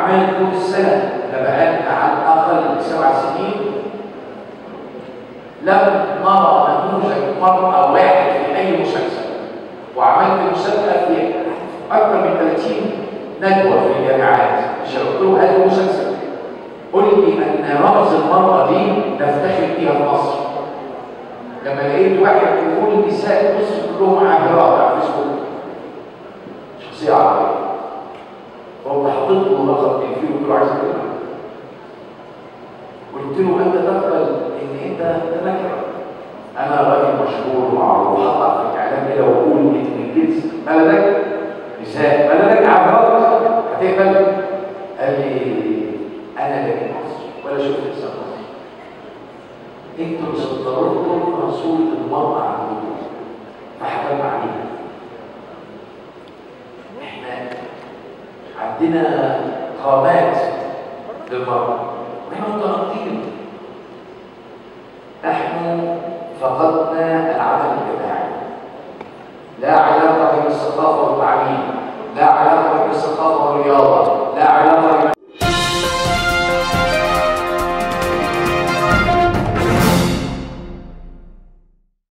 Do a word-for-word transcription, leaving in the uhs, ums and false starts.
أعمال طول السنة، أنا بقالنا على الأقل سبع سنين لم نرى نموذج مرأة واحد في أي مسلسل، وعملت مسابقة في أكثر من ثلاثين ندوة في الجامعات. مش قلت له هذا المسلسل قل لي أن رمز المرأة دي نفتخر بيها في مصر. لما لقيت واحد بيقول النساء مصر كلهم عاهرات على الفيسبوك، شخصية عربية، فهو حطيت له رقم تليفون وقلت له عايز اكلمك. قلت له انت تقبل ان انت تنكر؟ انا راجل مشهور ومعروف، هطلع في الاعلام كده واقول ان الجنس بلدك نساء، بلدك عاهرات، هتقبل؟ قال لي انا لا من مصر ولا شفت انسان مصر. انتوا اللي صدرتوا رسول المرأة عندكم فحكمنا عليها. احنا عندنا قامات للمرأة واحنا متناقضين. نحن فقدنا العمل الجماعي، لا علاقة بين الثقافة والتعليم، لا علاقة بين الثقافة والرياضة،